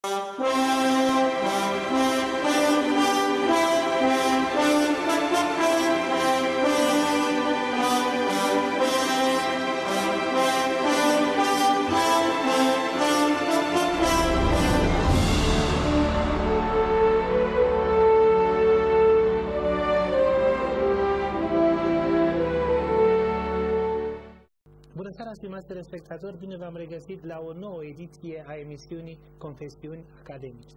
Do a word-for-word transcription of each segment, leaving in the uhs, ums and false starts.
Bună seara, stimați telespectatori, bine v-am regăsit la o nouă ediție a emisiunii Confesiuni Academice.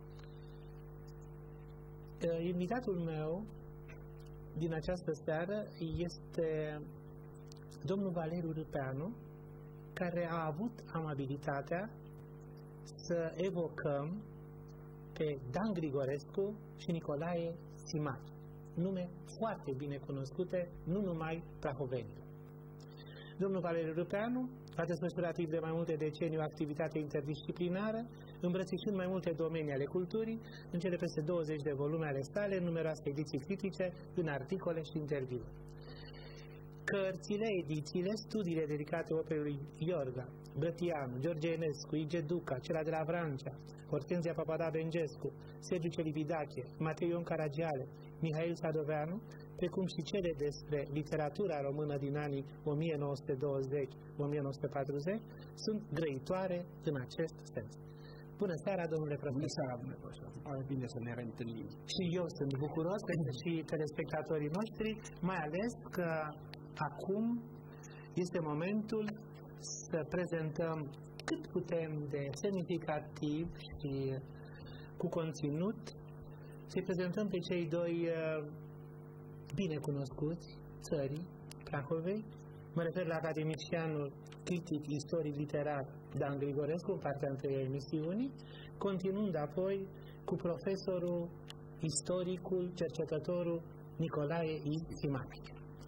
Invitatul meu din această seară este domnul Valeriu Râpeanu, care a avut amabilitatea să evocăm pe Dan Grigorescu și Nicolae Simache, nume foarte bine cunoscute, nu numai prahovenilor. Domnul Valeriu Râpeanu a desfășurat timp de mai multe decenii o activitate interdisciplinară, îmbrățișând mai multe domenii ale culturii, în cele peste douăzeci de volume ale sale, în numeroase ediții critice, în articole și interviuri. Cărțile, edițiile, studiile dedicate operei lui Iorga, Brătianu, George Enescu, Ige Duca, Cela de la Vrancea, Hortenzia Papada-Bengescu, Sergiu Celibidache, Matei Ion Caragiale, Mihail Sadoveanu, precum și cele despre literatura română din anii o mie nouă sute douăzeci - o mie nouă sute patruzeci, sunt grăitoare în acest sens. Bună seara, domnule profesor! Bună seara, domnule profesor! Ar bine să ne reîntâlnim. Și eu sunt bucuros, pentru și telespectatorii noștri, mai ales că acum este momentul să prezentăm cât putem de semnificativ și cu conținut, să-i prezentăm pe cei doi bine cunoscuți țării Prahovei. Mă refer la academicianul critic istoric literar Dan Grigorescu, în partea întâi a emisiunii, continuând apoi cu profesorul, istoricul, cercetătorul Nicolae I. Simache.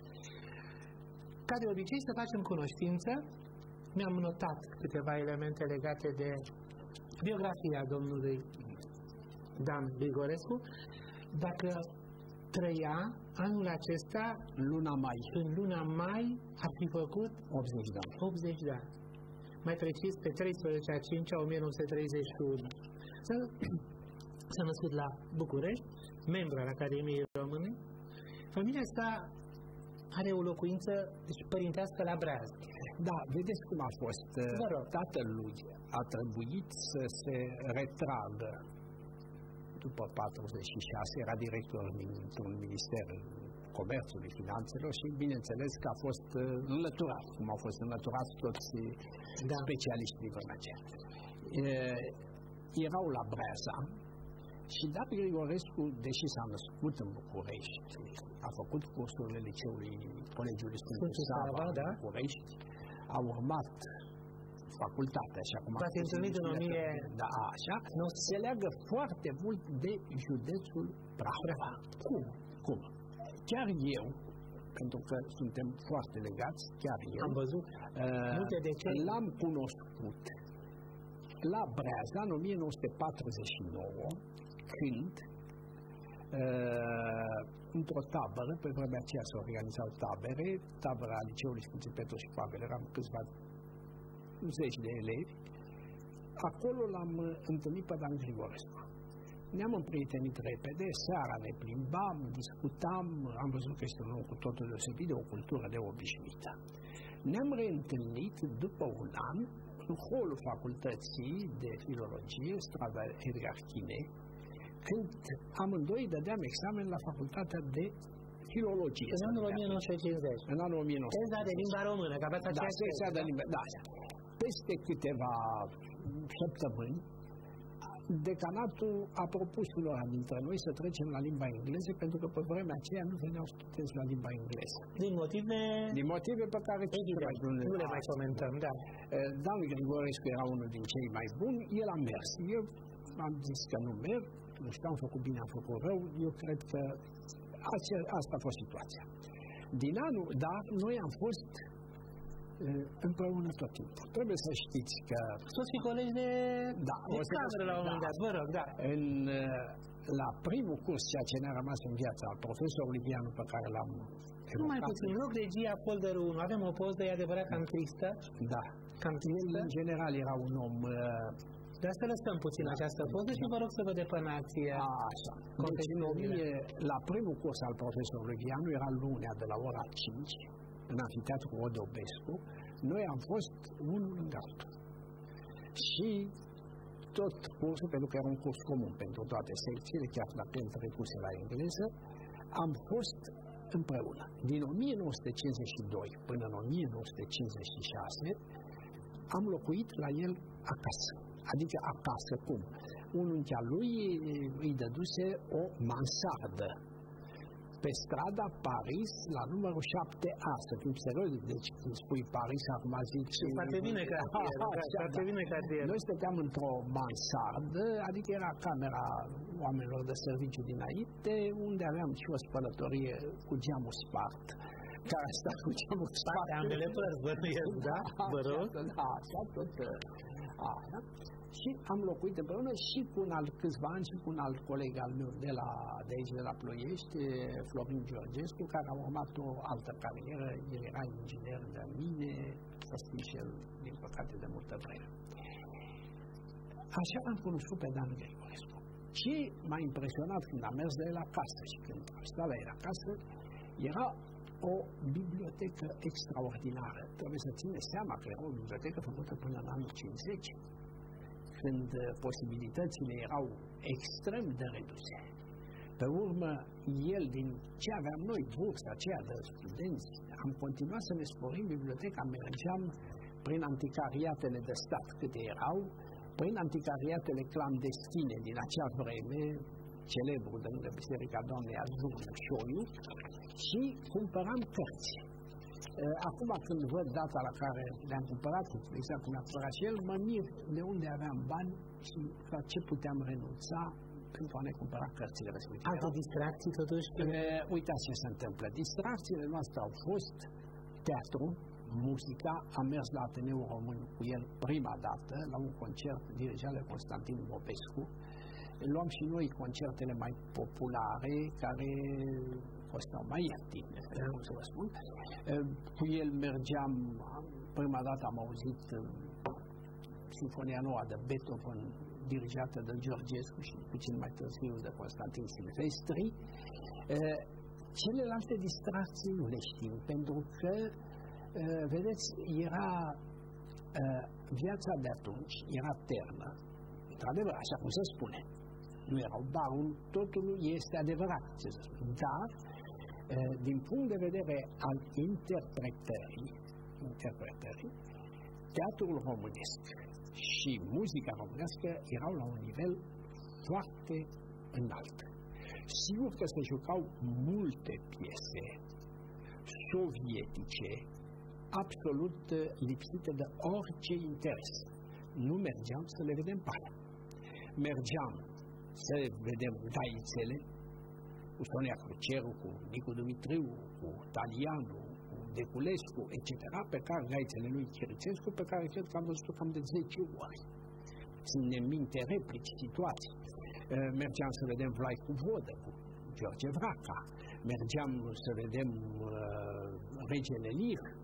Ca de obicei să facem cunoștință, mi-am notat câteva elemente legate de biografia domnului Dan Grigorescu. Dacă trăia anul acesta, luna mai. În luna mai ar fi făcut optzeci de ani. optzeci de ani. Mai precis, pe treisprezece a cincea o mie nouă sute treizeci și unu. S-a născut la București, membru al Academiei Române. Familia sa are o locuință, deci, părintească la Breaz. Da, vedeți cum a fost. Tatălui a trebuit să se retragă după patruzeci și șase, era director într-un minister comerțului, finanțelor și bineînțeles că a fost înlăturat, cum au fost înlăturați toți da. specialiștii din vremea aceea. Erau la Breaza și Dan Grigorescu, deși s-a născut în București, a făcut cursurile liceului Colegiului Sfântul Sava da? în București, a urmat facultatea, așa cum a întâlnit în o mie... Da, așa, nu se leagă foarte mult de județul Prahova. Cum? Cum? Chiar eu, pentru că suntem foarte legați, chiar eu, am văzut uh, l-am cunoscut la Breaza în o mie nouă sute patruzeci și nouă, când uh, într-o tabără, pe vremea aceea se organizau tabere, tabăra Liceului Sfântul Petru și Pavel, eram câțiva zeci de elevi, acolo l-am întâlnit pe Dan Grigorescu. Ne-am împrietenit repede, seara ne plimbam, discutam, am văzut că este un om cu totul deosebit, de o cultură deobișnuită. Ne-am reîntâlnit după un an în holul facultății de filologie, strada Edgar Chine, când amândoi dădeam examen la facultatea de filologie. În anul o mie nouă sute cincizeci. În anul o mie nouă sute cincizeci. Teza de limba română, că aveți aceeași da, teza de limba, da. Peste câteva săptămâni, decanatul a propus unora dintre noi să trecem la limba engleză, pentru că pe vremea aceea nu veneau studenți la limba engleză. Din motive... Din motive pe care... Evident, nu le mai comentăm, da. Dan Grigorescu era unul din cei mai buni, el a mers. Eu am zis că nu merg, nu știu, am făcut bine, am făcut rău, eu cred că asta a fost situația. Din anul, dar noi am fost împreună tot timpul. Trebuie să știți că... Toți și colegi de, da, de cameră la un moment dat, vă rog, da. În, la primul curs, ceea ce ne-a rămas în viața, al profesorului Vianu, pe care l-am Nu mai puțin, rog regia folderul unu. Avem o poză, e adevărat, cam tristă. Da. Cam tristă. El, în general, era un om uh, Dar să lăsăm puțin da. această poză și vă rog să vă depănați. Așa. Deci mie, la primul curs al profesorului Vianu, era lunea de la ora cinci, în Amfiteatru Odobescu, noi am fost unul lângă altul. Și tot cursul, pentru că era un curs comun pentru toate secțiile, chiar dacă el trecuse la engleză, am fost împreună. Din o mie nouă sute cincizeci și doi până în o mie nouă sute cincizeci și șase am locuit la el acasă. Adică acasă, cum? Unul lui îi dăduse o mansardă pe strada Paris, la numărul șapte A, să fim serios, deci când spui Paris, acum zic... Foarte bine cartier, foarte bine cartier. Noi stăteam într-o mansardă, adică era camera oamenilor de serviciu dinainte, unde aveam și o spălătorie cu geamul spart, care a stat cu geamul spart. De ambele părți, bănuiesc, da? Vă rog? Da, așa, tot... Așa. Și am locuit împreună și cu un alt câțiva ani și cu un alt coleg al meu de, la, de aici, de la Ploiești, Florin Georgescu, care a urmat o altă carieră. El era inginer de mine, să știi și el, din păcate, de multă vreme. Așa am cunoscut pe Dan Grigorescu. Ce m-a impresionat când am mers de el acasă și când am stat la el acasă, era o bibliotecă extraordinară. Trebuie să țineți seama că era o bibliotecă făcută până în anul cincizeci, când posibilitățile erau extrem de reduse. Pe urmă, el, din ce aveam noi, bursa aceea de studenți, am continuat să ne sporim biblioteca, mergeam prin anticariatele de stat câte erau, prin anticariatele clandestine din acea vreme, celebru de lângă Biserica Doamnei Azur, Șoiu, și cumpăram cărți. Acum când văd data la care le-am cumpărat, exact cum a cumpărat și el, mă mir de unde aveam bani și la ce puteam renunța pentru a ne cumpăra cărțile respective. Alte distracții totuși? Uitați ce se întâmplă. Distracțiile noastre au fost teatru, muzica. Am mers la Ateneul Român cu el prima dată, la un concert dirijat de Constantin Popescu. Luam și noi concertele mai populare, care costau mai ieftine, vreau să vă spun. Cu el mergeam, prima dată am auzit Sinfonia Nouă de Beethoven, dirijată de Georgescu și puțin mai târziu de Constantin Silvestri. Celelalte distracții nu le știu, pentru că, vedeți, era viața de atunci, era ternă, într-adevăr, așa cum se spune. Nu erau barul, totul este adevărat, ce să spun. Dar, din punct de vedere al interpretării, interpretării, teatrul românesc și muzica românească erau la un nivel foarte înalt. Sigur că se jucau multe piese sovietice, absolut lipsite de orice interes. Nu mergeam să le vedem pe alea. Mergeam să vedem gaițele cu Sonia Cruceru, cu Nicu Dumitriu, cu Talianu, cu Deculescu, et cetera, pe care gaițele lui Chirițescu, pe care cred că am văzut cam de zece ori. Ține minte replici, situații. Mergeam să vedem Vlai cu Vodă, cu George Vraca. Mergeam să vedem uh, Regele Lir, uh,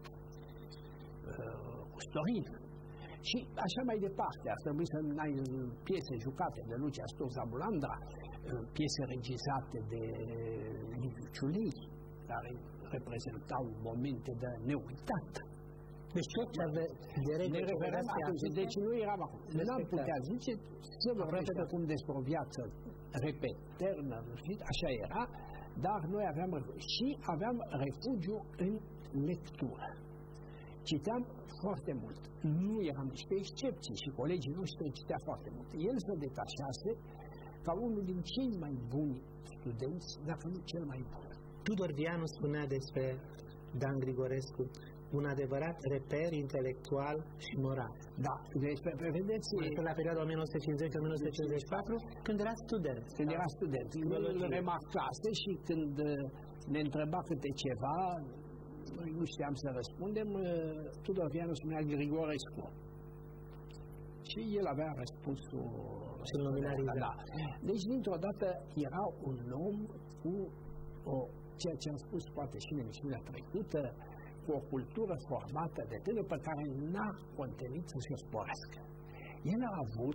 cu Storin. Și așa mai departe, ar trebui să ai piese jucate de Lucia Sturza Bulandra, piese regizate de Liviu Ciulei, care reprezentau momente de neuitat. Deci tot ce avea de regele, deci nu eram acum. N-am putea zice să vă repede cum despre o viață, repet, ternă, nu știți, așa era, dar noi aveam și aveam refugiu în lectură. Citeam foarte mult. Nu eram niște excepții și colegii noștri citea foarte mult. El se detașase ca unul din cei mai buni studenți, dacă nu cel mai bun. Tudor Vianu spunea despre Dan Grigorescu, un adevărat reper intelectual și moral. Da, deci, vedeți... La perioada o mie nouă sute cincizeci - o mie nouă sute cincizeci și patru, când era student. Când era student. Îl remarcase și când ne întreba câte ceva, noi nu știam să răspundem, Tudor Vianu spunea Grigorescu. Și el avea răspunsul și nominalizat. Da. Deci, dintr-o dată, era un om cu o, ceea ce am spus poate și în emisiunea trecută, cu o cultură formată de tânăr pe care n-a contenit să se sporească. El a avut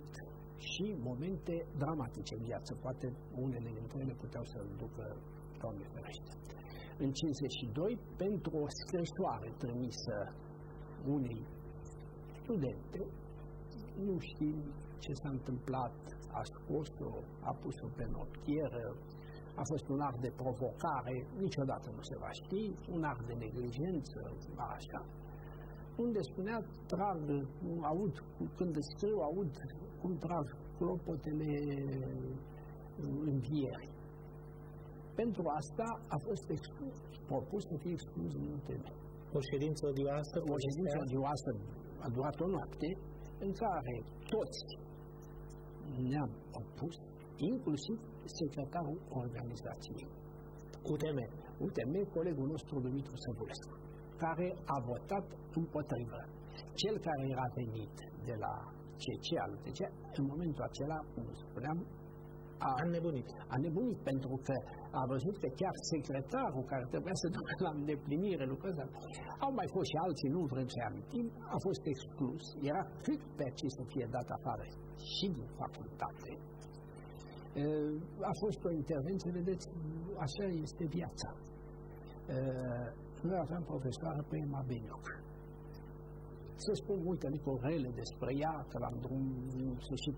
și momente dramatice în viață. Poate unele dintre ele puteau să-l ducă, Doamne ferește. În cincizeci și doi, pentru o scrisoare trimisă unei studente, nu știm ce s-a întâmplat, a scos-o, a pus-o pe noptieră, a fost un act de provocare, niciodată nu se va ști, un act de neglijență, așa, unde spunea, trag, aud, când scriu, aud cum trag clopotele învierii. Pentru asta a fost exclus, propus să fie exclus din U T M. O ședință odioasă? O ședință odioasă a durat o noapte, în care toți ne-am opus, inclusiv secretarul organizației. U T M. U T M, colegul nostru Dumitru Săvulescu, care a votat împotrivă. Cel care era venit de la C C al U T C, în momentul acela, cum spuneam, a, a nebunit. A nebunit pentru că a văzut că chiar secretarul care trebuia să ducă la îndeplinire lucrul ăsta, au mai fost și alții, nu vrem să amintim, a fost exclus, era cât pe ce să fie dat afară și din facultate. A fost o intervenție, vedeți, așa este viața. Noi aveam profesoară pe Emma Beniuc. Să spun multe lucruri rele despre ea, că la drum, în sfârșit,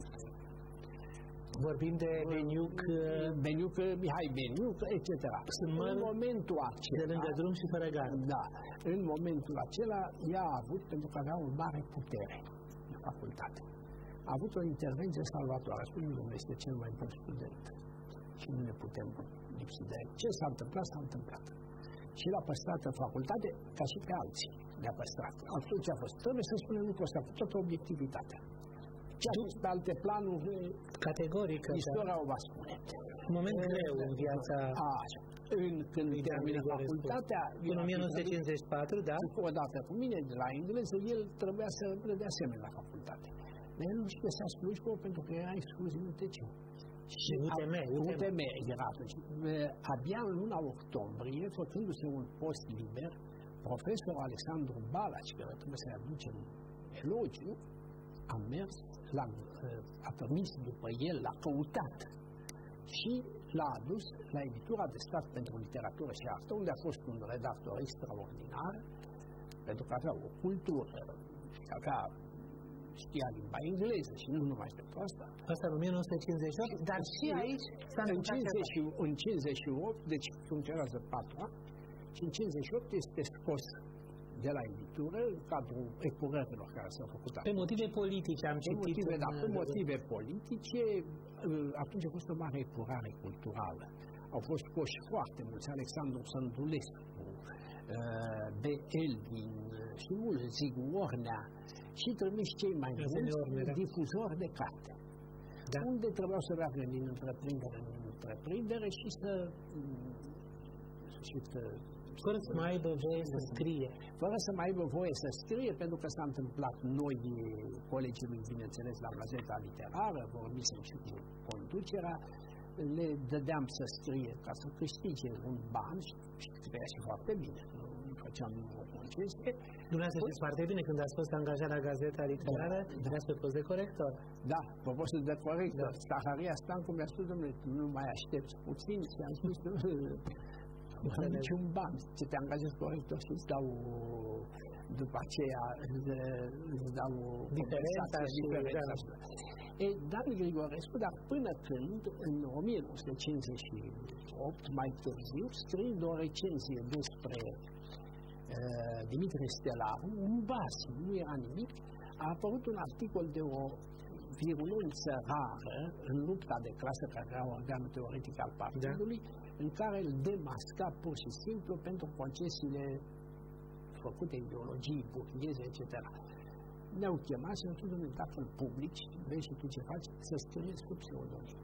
vorbim de Beniuc, Beniuc, Mihai Beniuc, et cetera. În momentul acela, de lângă drum și fără gard. Da, în momentul acela ea a avut, pentru că avea o mare putere în facultate. A avut o intervenție salvatoare. Spune, domnule, este cel mai bun student și nu ne putem lipsi de el. Ce s-a întâmplat, s-a întâmplat. Și l-a păstrat în facultate, ca și pe alții le-a păstrat. Atunci a fost. Trebuie să spunem lucrul ăsta cu toată obiectivitatea. Ce a fost pe alte planuri, categoric, istoria o va spune. Un moment e, greu în viața... Așa. În, când termină facultatea... În o mie nouă sute cincizeci și patru, da? Odată cu mine, de la engleză, el trebuia să predea asemenea la facultate. Dar el nu-și găsea slujbă pentru că era exclus din U T C. Și U T M, U T M era atunci. Abia în luna octombrie, făcându-se un post liber, profesorul Alexandru Balaci, care trebuie să-i aducem elogiu, a mers, l-a, a permis după el, l-a căutat și l-a adus la editura de stat pentru literatură și artă, unde a fost un redactor extraordinar, pentru că avea o cultură, avea știa limba engleză și nu numai pentru asta. Asta în o mie nouă sute cincizeci și opt, dar și aici s-a în cincizeci și opt, deci funcționează patru ani, și în cincizeci și opt este scos de la editură în cadrul epurărilor care s-au făcut. Pe motive politice am citit. Motive, da, pe motive politice, atunci a fost o mare epurare culturală. Au fost scoși foarte mulți, Alexandru Sândulescu, B. Elvin și mulți, Zigu Ornea, și trimis cei mai mulți difuzori de carte. Da. Unde trebuiau să meargă din întreprindere în întreprindere și să... Și să fără să mai aibă voie să scrie. Fără să mai aibă voie să scrie, pentru că s-a întâmplat noi, colegii lui, bineînțeles, la Gazeta Literară, vormisem și cu conducerea, le dădeam să scrie ca să câștige un ban și scria și foarte bine. Nu făceam o concesiune. Dumneavoastră știți foarte bine, când ați fost angajat la Gazeta Literară, da, ați pe post de corector. Da, pe postul de corector. Da. Staharia Stancu mi-a spus, domnule, nu mai aștepți puțin și am spus, nu am niciun ban, ce te angajezi corector și îți dau după aceea îți dau diferența și diferența. E, Dan Grigorescu, dar până când, în o mie nouă sute cincizeci și opt, mai târziu, scriind o recenzie despre uh, Dimitrie Stelaru, un bas, nu era nimic, a apărut un articol de o virulență rară în lupta de clasă care era organul teoretic al partidului, da, în care îl demasca pur și simplu pentru concesiile făcute ideologii burgheze, et cetera. Ne-au chemat și ne-au spus, domnule, dacă îl publici, vezi și tu ce faci, să scrieți cu pseudonim.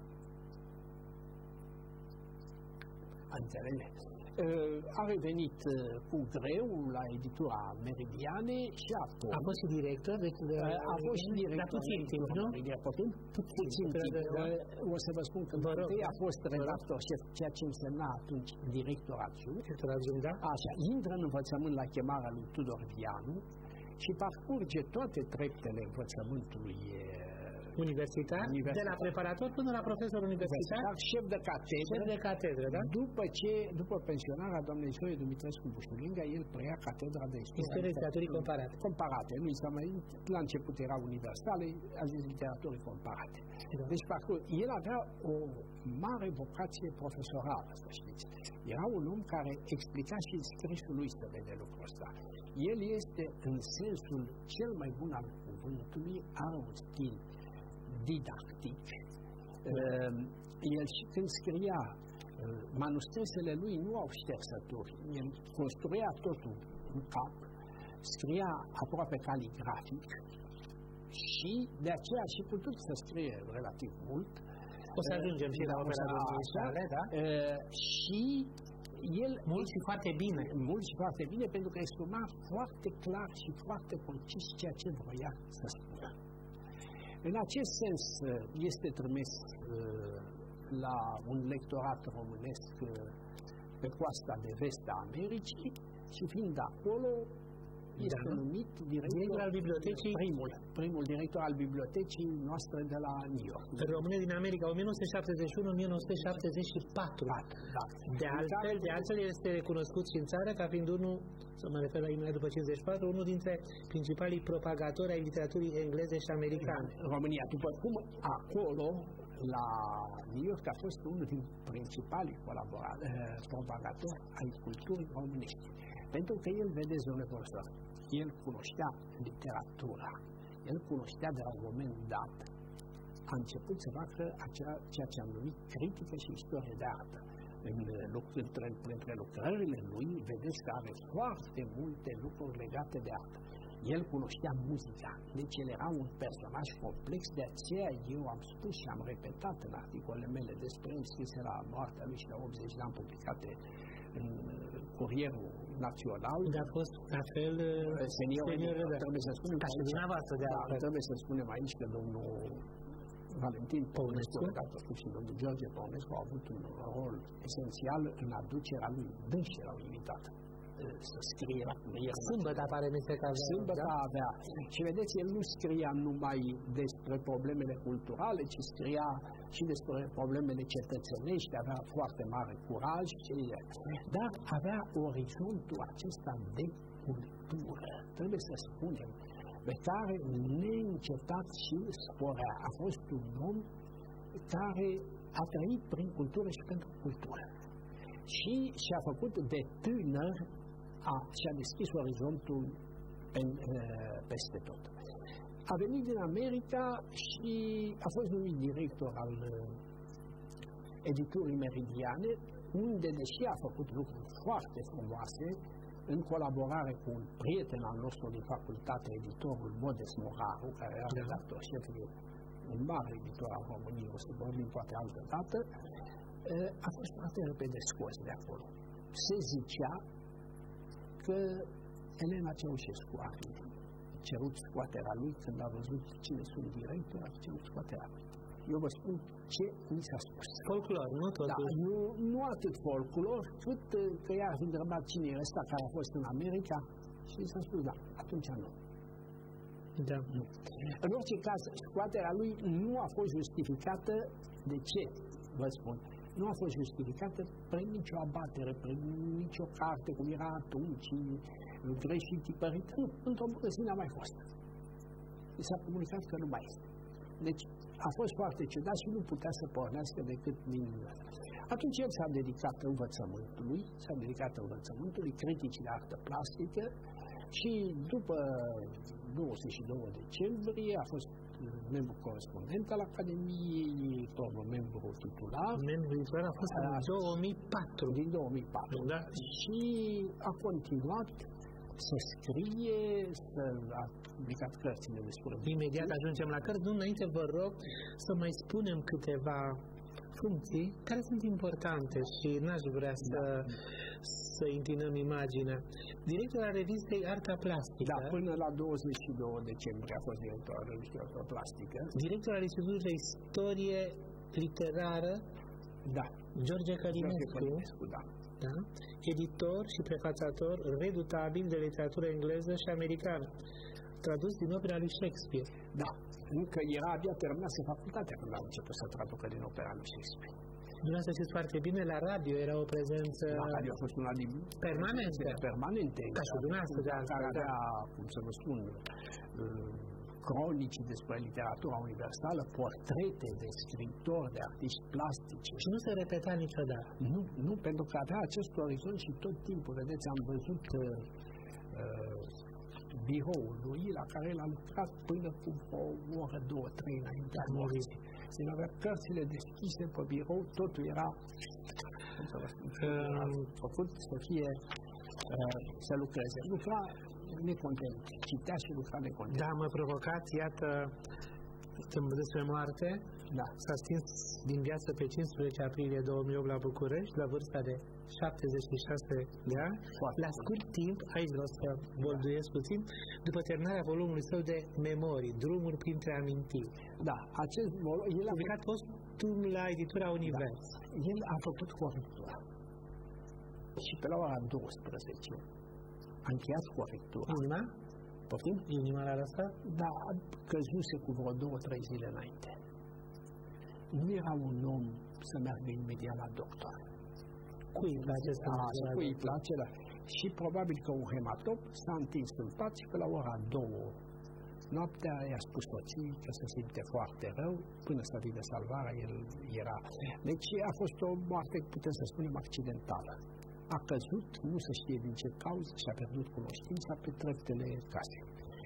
Înțelege? A revenit cu greu la editura Meridiane și apoi... A fost și director? Deci de... A fost și director. Dar puțin timp, nu? Puțin, puțin timp. O să vă spun că întâi a fost redactor șef, ceea ce însemna atunci director adjunct. Director adjunct, da? Așa, intră în învățământ la chemarea lui Tudor Vianu și parcurge toate treptele învățământului universitar, universitar, de la preparator până la profesor universitar, șef de catedră. Șef de catedră, da? După ce, după pensionarea doamnei Zoe Dumitrescu Bușulinga, el preia catedra de istorie literaturii comparate. Comparate. Nu s-a mai, la început era universale, a zis literaturii comparate. Da. Deci, parcurs, el avea o mare vocație profesorală, să știți. Era un om care explica și în scrisul lui să vede lucrul ăsta. El este, în sensul cel mai bun al cuvântului, are un stil didactic. Uh, el și când scria, uh, manuscrisele lui nu au ștersături. El construia totul în cap, scria aproape caligrafic și de aceea și putut să scrie relativ mult. O să ajungem și la opera lui, da? Uh, și el mult și foarte bine. Mult și foarte bine, pentru că exprima foarte clar și foarte concis ceea ce vroia să spună. În acest sens, este trimis la un lectorat românesc pe coasta de vest a Americii și fiind acolo, este da. numit director, director al bibliotecii, primul, primul director al bibliotecii noastre de la New York. Române din America, o mie nouă sute șaptezeci și unu - o mie nouă sute șaptezeci și patru. Da. De altfel, de altfel este recunoscut și în țară ca fiind unul, să mă refer la imediat după cincizeci și patru, unul dintre principalii propagatori ai literaturii engleze și americane. România, după cum acolo, la New York, a fost unul din principalii propagatori ai culturii românești. Pentru că el, vedeți, domnule profesor, el cunoștea literatura, el cunoștea de la un moment dat, a început să facă acea, ceea ce am numit critică și istorie de artă. În, între, între lucrările lui, vedeți că are foarte multe lucruri legate de artă. El cunoștea muzica, deci el era un personaj complex, de aceea eu am spus și am repetat în articolele mele despre el, scrise la moartea lui și la optzeci de ani publicate în Curierul Național. Dar a fost la fel senior, senior da. Trebuie să spunem, ca și dumneavoastră de da, trebuie să spunem aici că domnul Valentin Păunescu și domnul George Păunescu au avut un rol esențial în aducerea lui. Dânsi l-au invitat să scrie la Curierul. Sâmbătă apare Mesteca. Sâmbătă da? avea. Și vedeți, el nu scria numai despre problemele culturale, ci scria și despre problemele cetățenești, avea foarte mare curaj, dar avea orizontul acesta de cultură, trebuie să spunem, pe care neîncetat și sporea. A fost un om care a trăit prin cultură și pentru cultură. Și și-a făcut de tânăr, a, și-a deschis orizontul pe, peste tot. A venit din America și a fost numit director al editurii Meridiane, unde, deși a făcut lucruri foarte frumoase, în colaborare cu un prieten al nostru din facultate, editorul Modest Moraru, care era redactor șef, un mare editor al României, o să vorbim poate altă dată, a fost foarte repede scos de acolo. Se zicea că Elena Ceaușescu a cerut scoaterea lui când a văzut cine sunt director, a cerut scoaterea lui. Eu vă spun ce mi s-a spus. Folclor, nu tot? Da, nu, nu atât folclor, cât că ea a întrebat cine e ăsta care a fost în America și mi s-a spus, da, atunci nu. Da. Nu. În orice caz, scoaterea lui nu a fost justificată. De ce? Vă spun. Nu a fost justificată prin nicio abatere, prin nicio carte, cum era atunci, greșit, tipărit. Nu, într-o bună zi n-a mai fost. I s-a comunicat că nu mai este. Deci a fost foarte ciudat și nu putea să pornească decât din... Atunci el s-a dedicat învățământului, s-a dedicat învățământului, criticii de artă plastică și după douăzeci și doi decembrie a fost membru corespondent al Academiei, tot membru titular. Membru titular a fost în două mii patru. Din două mii patru, da? Și a continuat să scrie, să a publicat cărțile despre... Imediat ajungem la cărți, nu înainte vă rog să mai spunem câteva funcții care sunt importante și n-aș vrea să, da. să înclinăm imaginea. Director al revistei Arta Plastică. Da, până la douăzeci și doi decembrie a fost director al revistei Arta Plastică. Director al Institutului de Istorie Literară. Da. George Călinescu. George Călinescu, da. Da? Editor și prefațator redutabil de literatură engleză și americană. tradus din opera lui Shakespeare. Da, încă era abia terminase facultatea când am început să traducă din opera lui Shakespeare. Dumneavoastră știți foarte bine, la radio era o prezență La radio a fost una din permanente, permanente ca și dumneavoastră de care avea, cum să vă spun, cronici despre literatura universală, portrete de scriitori, de artiști plastici. Și nu se repeta niciodată. Nu, nu, pentru că avea acest orizont și tot timpul, vedeți, am văzut uh, uh, biroul lui la care l-a lucrat până cu o oră, două, trei înaintea morții. Se avea cărțile deschise pe birou, totul era, cum să vă spun, uh, făcut să fie, uh, să lucreze. Lucra necontent, citea și lucra necontent. Da, mă provocați, iată, despre moarte, da. S-a stins din viață pe cincisprezece aprilie două mii opt la București, la vârsta de șaptezeci și șase de ani. Foarte la scurt timp, aici vreau să bolduiesc puțin, după terminarea volumului său de memorii, Drumuri printre amintiri. Da, acest volum, el a publicat postum la editura Univers. Da. El a făcut corectura. Și pe la ora douăsprezece a încheiat corectura. Inima? Poftim? Inima la asta? Da, căzuse cu vreo două, trei zile înainte. Nu era un om să meargă imediat la doctor. Cui îi place să meargă la Cui îi place, da. Și probabil că un hematop s-a întins în pat și pe la ora două noaptea i-a spus soții că se simte foarte rău, până să vină salvarea, el era. Deci a fost o moarte, putem să spunem, accidentală. A căzut, nu se știe din ce cauză, și-a pierdut cunoștința pe treptele casei.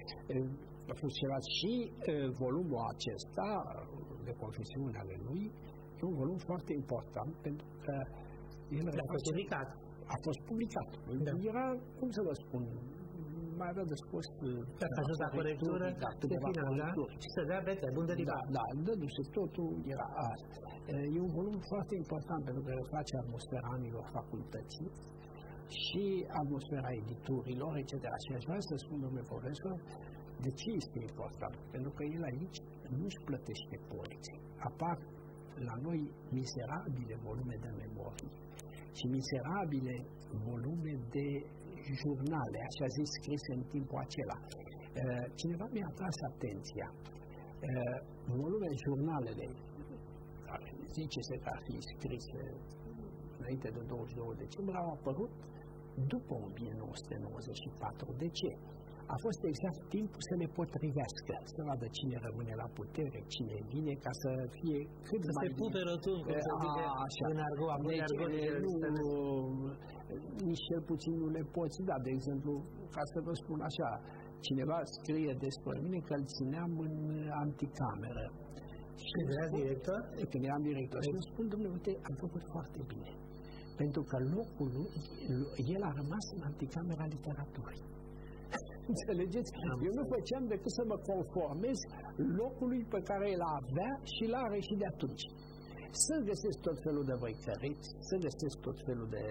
A fost ceva și volumul acesta de confesiune ale lui e un volum foarte important, pentru că el a fost publicat. A fost publicat. Da. Era, cum să vă spun, mai avea de scos a ajuns la corectură da, de final, da? Și să dea bete, bun de da, da, dădu-se totul, era asta. E un volum foarte important pentru că face atmosfera anilor facultății și atmosfera editurilor, et cetera. Și aș vrea să spun, domnule profesor, de ce este important? Pentru că el aici nu-și plătește poliții. Apar la noi miserabile volume de memorii și miserabile volume de jurnale, așa zis, scrise în timpul acela. Cineva mi-a atras atenția. Volume, jurnalele, zice-se că ar fi scrise înainte de douăzeci și doi decembrie, au apărut după o mie nouă sute nouăzeci și patru. De ce? A fost exact timpul să le potrivească, să vadă cine rămâne la putere, cine vine, ca să fie cât să mai se pupe rotul, cum se zice în argot, nu, nici cel puțin nu le poți da. De exemplu, ca să vă spun așa, cineva scrie despre mine că îl țineam în anticameră. Și când eram director? Când eram director. Și îmi spun, domnule, uite, am făcut foarte bine. Pentru că locul lui, el a rămas în anticamera literaturii. Înțelegeți? Eu nu făceam decât să mă conformez locului pe care îl avea și l are și de atunci. Să găsesc tot felul de văicăreți, să găsesc tot felul de...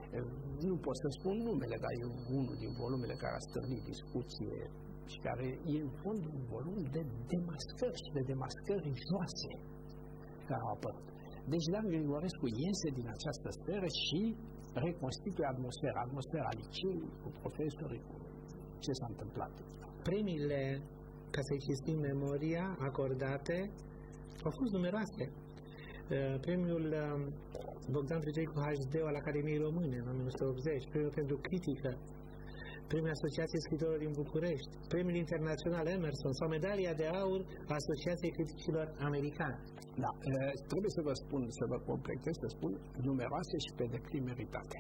Nu pot să spun numele, dar e unul din volumele care a stârnit discuție și care e în fond un volum de demascări și de demascări joase care au apărut. Deci Dan Grigorescu iese din această sferă și reconstituie atmosfera, atmosfera liceului, cu profesorii, cu ce s-a întâmplat. Premiile, ca să-i citim memoria, acordate, au fost numeroase. Premiul Bogdan Trececu H D al Academiei Române în o mie nouă sute optzeci, premiul pentru critică, premiul Asociației Scriitorilor din București, premiul internațional Emerson sau medalia de aur a Asociației Criticilor Americani. Da, trebuie să vă spun, să vă completez, să spun numeroase și pe deplin meritate.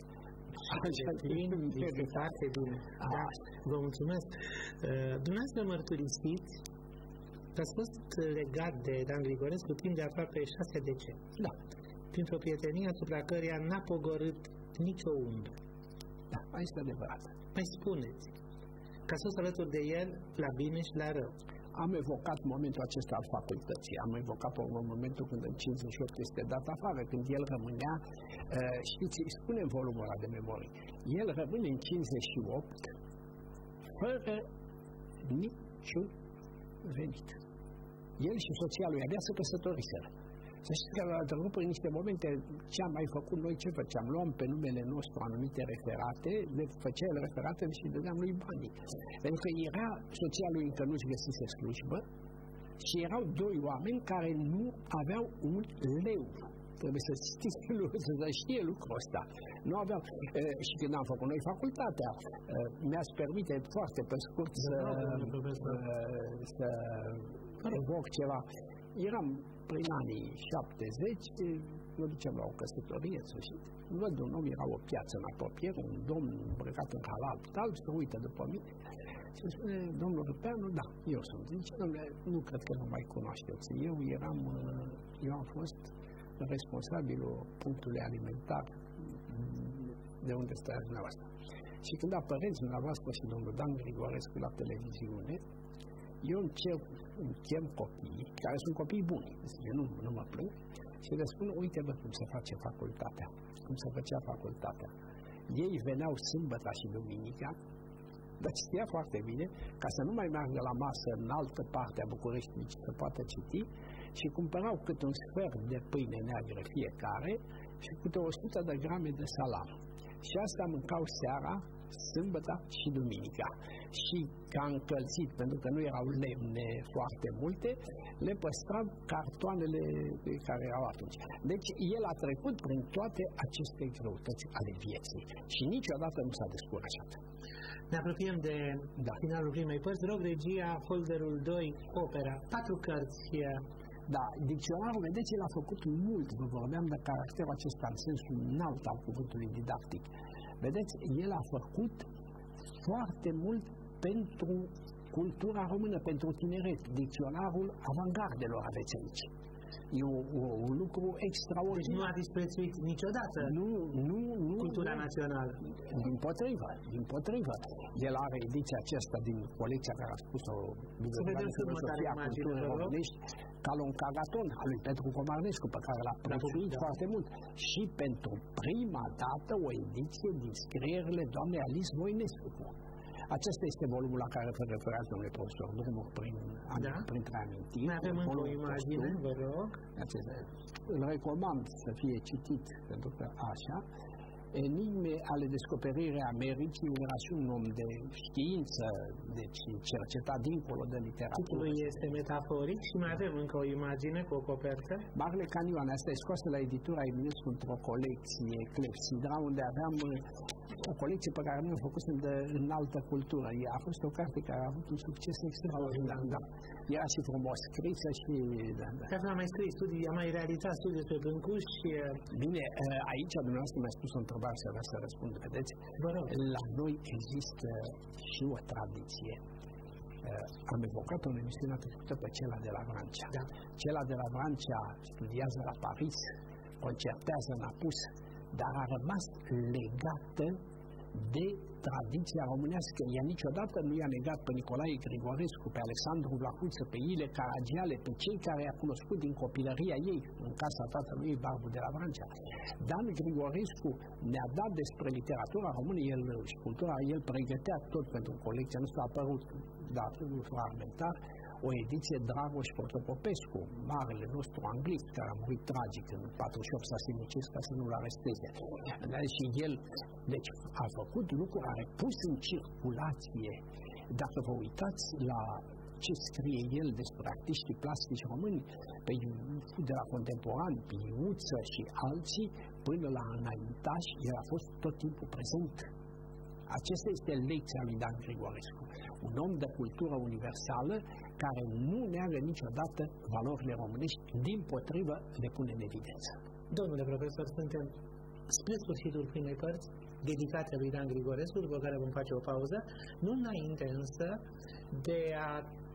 Deplin meritate, bine. Da, vă mulțumesc. Dumneavoastră mărturisiți că ați fost legat de Dan Grigorescu timp de aproape șase decenii. Da. Printr-o prietenie asupra căreia n-a pogorât nicio umbră. Da, asta este adevărat. Mai spuneți, că ați fost alături de el la bine și la rău. Am evocat momentul acesta al facultății, am evocat momentul când în cincizeci și opt este dat afară, când el rămânea, știți, spune în volumul ăla de memorii, el rămâne în cincizeci și opt fără niciun venit. El și soția lui abia se căsătoriseră. Să știți că la trecut prin niște momente ce am mai făcut noi, ce făceam? Luam pe numele nostru anumite referate, le făcea el referate și dădeam lui banii. Pentru că era, soția lui încă nu-și găsise slujbă și erau doi oameni care nu aveau un leu. Trebuie să știți, să știe lucrul ăsta. Nu aveau. E, și când am făcut noi facultatea, e, mi-ați permite foarte pe scurt să, să, să evoc ceva. Eram prin anii șaptezeci, mă ducem la o căsătorie, să știți. Văd un om, era o piață în apropiere, un domn îmbrăcat în halal, alb, se uită după mine și spune, domnul Rupeanu, da, eu sunt. Zice, domnule, nu cred că nu mai cunoașteți. Eu eram, eu am fost responsabilul punctului alimentar de unde stai dumneavoastră. Și când apăreți dumneavoastră și domnul Dan Grigorescu la televiziune, eu încep, îmi chem copiii, care sunt copii buni, deci nu, nu mă plâng, și le spun, uite bă, cum se face facultatea, cum se făcea facultatea. Ei veneau sâmbătă și duminica, dar știa foarte bine, ca să nu mai meargă la masă în altă parte a Bucureștiului, să poată citi, și cumpărau câte un sfert de pâine neagră fiecare și câte o sută de grame de salam. Și asta mâncau seara, sâmbătă și duminica. Și ca încălzit, pentru că nu erau lemne foarte multe, le păstram cartoanele care erau atunci. Deci el a trecut prin toate aceste greutăți ale vieții și niciodată nu s-a descurajat. Ne apropiem de da. finalul primei părți. Rog, regia, folderul doi, opera, patru cărți. Da, dicționarul, vedeți, el a făcut mult, vă vorbeam de caracterul acesta în sensul înalt al cuvântului didactic. Vedeți, el a făcut foarte mult pentru cultura română, pentru tineret. Dicționarul avangardelor aveți aici. E o, o, un lucru extraordinar. Deci nu a disprețuit niciodată nu, nu, nu, cultura nu. națională. Din potrivă, din potrivă. El are ediția aceasta din colecția care a spus-o Bibliografia de Filosofia Culturii Românești, Calon Cagaton, al lui Petru Comarnescu, pe care l-a prețuit da. foarte mult. Și pentru prima dată o ediție din scrierile doamnei Alice Voinescu. Acesta este volumul la care vă referați, domnule profesor, drumuri prin, da? printre amintiri. Mai avem încă o imagine, vă rog. Îl recomand să fie citit, pentru că așa, Enigme ale descoperirii Americii era și un om de știință, deci cercetat dincolo de literatură. Titlul este metaforic și mai avem încă o imagine cu o copertă. Marele Canioan, asta e scoasă la editura Eminescu într-o colecție Clepsidra, unde aveam o colecție pe care noi o făcusem de înaltă cultură. A fost o carte care a avut un succes extraordinar, da. Era și frumos scrisă și... Da, da. Chiar am mai scris studii, am mai realizat studii despre Brâncuș și... Bine, aici dumneavoastră mi-a spus o întrebare și avea să răspund, vedeți? La noi există și o tradiție. Am evocat o emisiune trecută pe Cela de la Vrancea. Da. Cela de la Vrancea studiază la Paris, concertează în apus, dar a rămas legată de tradiția românească. Ea niciodată nu i-a negat pe Nicolae Grigorescu, pe Alexandru Vlahuță, pe Ile Caragiale, pe cei care i-a cunoscut din copilăria ei, în casa tatălui Barbu de la Vrancea. Dan Grigorescu ne-a dat despre literatura română, el și cultura, el pregătea tot pentru colecția noastră, a apărut, dar fragmentar, o ediție Dragoș Protopopescu, marele nostru anglist, care a murit tragic în patruzeci și opt, s-a sinucis ca să nu-l aresteze. Și el, deci, a făcut lucruri, a repus în circulație. Dacă vă uitați la ce scrie el despre artiștii plastici români, pe, de la contemporani, pe Iuță și alții, până la înaintași, el a fost tot timpul prezent. Acesta este lecția lui Dan Grigorescu. Un om de cultură universală care nu neagă niciodată valorile românești, dimpotrivă le pune în evidență. Domnule profesor, suntem spre sfârșitul primei părți, dedicația lui Dan Grigorescu, după care vom face o pauză, nu înainte însă de a,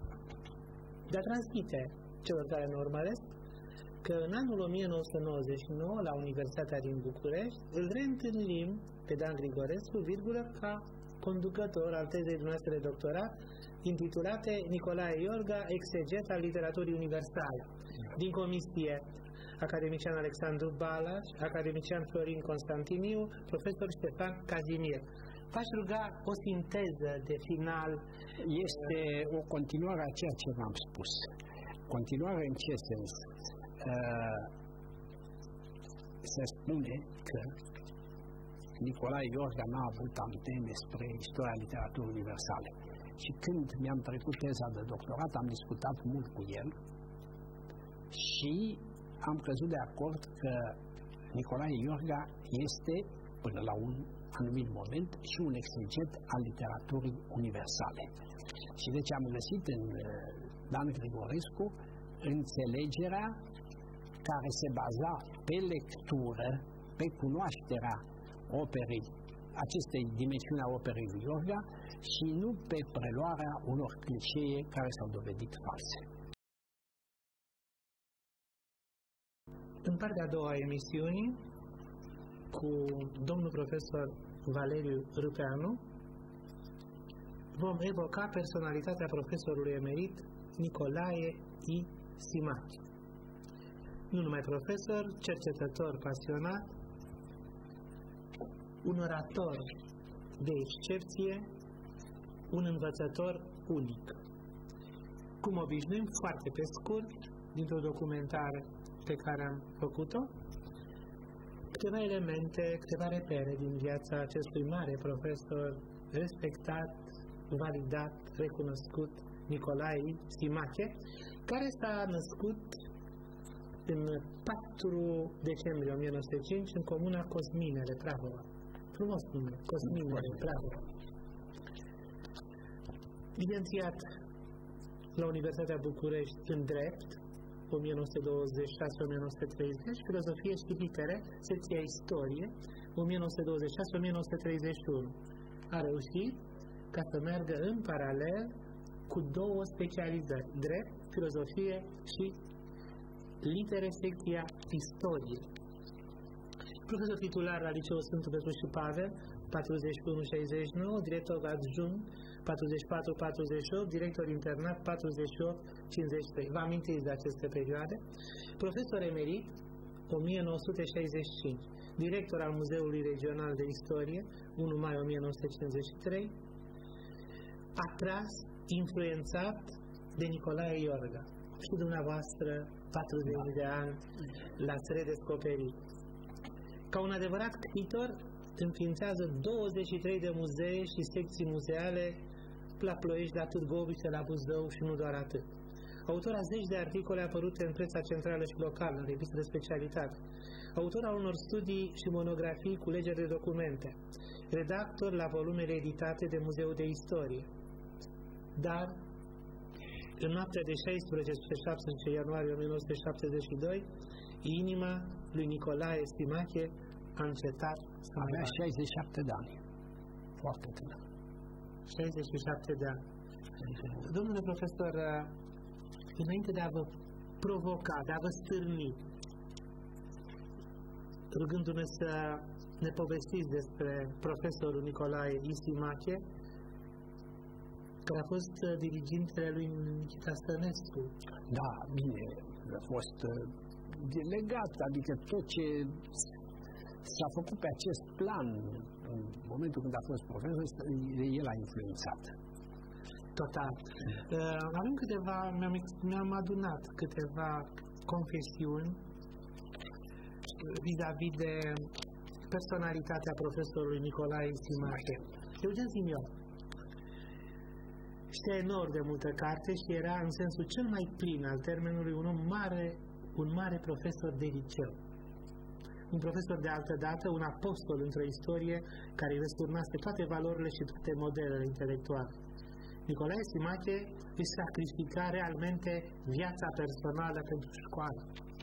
de a transmite celor care ne urmăresc că în anul o mie nouă sute nouăzeci și nouă, la Universitatea din București, îl reîntâlnim pe Dan Grigorescu, virgulă, ca conducător al tezei noastre de doctorat, intitulate Nicolae Iorga, exeget al literaturii universale. Din comisie, academician Alexandru Balaș, academician Florin Constantiniu, profesor Ștefan Cazimir. V-aș ruga o sinteză de final. Este o continuare a ceea ce v-am spus. Continuare în ce sens? uh, se spune că Nicolae Iorga n-a avut antene spre istoria literaturii universale. Și când mi-am trecut teza de doctorat, am discutat mult cu el și am căzut de acord că Nicolae Iorga este, până la un anumit moment, și un exeget al literaturii universale. Și deci am găsit în Dan Grigorescu înțelegerea care se baza pe lectură, pe cunoașterea operei, acestei dimensiuni a operei lui Iorga și nu pe preluarea unor clișee care s-au dovedit false. În partea a doua a emisiunii, cu domnul profesor Valeriu Râpeanu, vom evoca personalitatea profesorului emerit Nicolae I. Simache. Nu numai profesor, cercetător pasionat, un orator de excepție, un învățător unic. Cum obișnuim, foarte pe scurt, dintr-o documentare pe care am făcut-o, câteva elemente, câteva repere din viața acestui mare profesor, respectat, validat, recunoscut, Nicolae Simache, care s-a născut în patru decembrie o mie nouă sute cinci în comuna Cosminele, Prahova. Frumos nume, Cosminele, Prahova. Licențiat la Universitatea București în drept, o mie nouă sute douăzeci și șase - o mie nouă sute treizeci, filozofie și litere, secția istorie, o mie nouă sute douăzeci și șase - o mie nouă sute treizeci și unu. A reușit ca să meargă în paralel cu două specializări, drept, filozofie și litere, secția istorie. Profesor titular la Liceul Sfântul Petru și Pavel, patruzeci și unu - șaizeci și nouă, director adjunct patruzeci și patru - patruzeci și opt, director internat patruzeci și opt - cincizeci și trei. Vă amintiți de aceste perioade? Profesor emerit o mie nouă sute șaizeci și cinci, director al Muzeului Regional de Istorie unu mai o mie nouă sute cincizeci și trei, atras, influențat de Nicolae Iorga. Și dumneavoastră, patruzeci de ani, l-ați redescoperit. Ca un adevărat scriitor, înființează douăzeci și trei de muzee și secții muzeale la Ploiești, la Târgoviște, la Buzău și nu doar atât. Autor a zeci de articole apărute în presa centrală și locală, în reviste de specialitate. Autor a unor studii și monografii cu legeri de documente. Redactor la volumele editate de Muzeul de Istorie. Dar, în noaptea de șaisprezece - șaptesprezece ianuarie o mie nouă sute șaptezeci și doi, inima lui Nicolae Simache a încetat să avea șaizeci și șapte de ani. Foarte tânăr. șaizeci și șapte de ani. Domnule profesor, înainte de a vă provoca, de a vă stârni, rugându-ne să ne povestiți despre profesorul Nicolae Simache, care a fost dirigintele lui Nikita Stănescu. Da, bine, a fost delegat, adică tot ce s-a făcut pe acest plan în momentul când a fost profesor, el a influențat. Total. Uh, avem câteva, mi-am, mi-am adunat câteva confesiuni vis-a-vis de personalitatea profesorului Nicolae Simache. Eugen Simion știa enorm de multă carte și era în sensul cel mai plin al termenului un om mare, un mare profesor de liceu. Un profesor de altă dată, un apostol într-o istorie care îi răsturnase toate valorile și toate modelele intelectuale. Nicolae Simache își sacrifica realmente viața personală pentru școală.